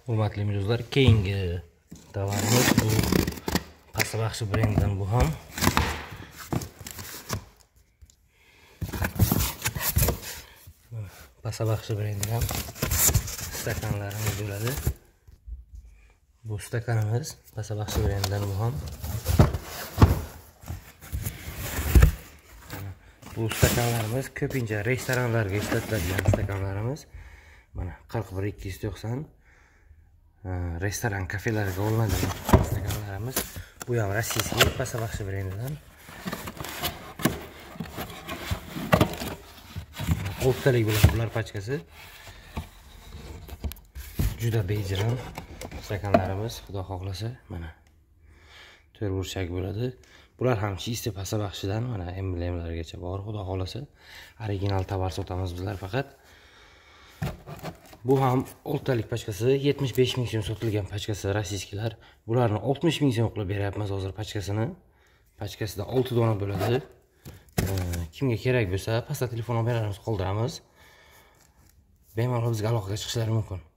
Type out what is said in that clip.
Hurmatli mijozlar, keyingi tovarimiz bu Pasabaxshi brendidan bu ham. Pasabaxshi brendidan stakanlarimiz bo'ladi. Bu stakanimiz Pasabaxshi brendidan bu ham. Bu stakanlarimiz ko'pincha restoranlarga ishlatiladigan stakanlarimiz. Mana 41-290 restoran, kafelarga olinadigan stakanlarimiz. Bu ham rossiyskiy Pasabaxshi brendidan. 6 talik bo'ladi bular pachkasi. Juda bejirim stakanlarimiz, xudo xohlasa mana 4 burchak bo'ladi. Bular ham chiste Pasabaxshidan, mana emblemlargacha bor, xudo xohlasa. Original tovar sotamiz bizlar faqat. Bu ham 6 talik pachkasi, 75 ming so'm sotilgan pachkasi rossiyskilar. Bularni 60 ming so'm qilib beryapmiz hozir pachkasini. Pachkasida 6 dona bo'ladi. Kimga kerak bo'lsa, pastda telefon nomerlarimizni qoldiramiz. Bemalol bizga aloqaga chiqishlari mumkin.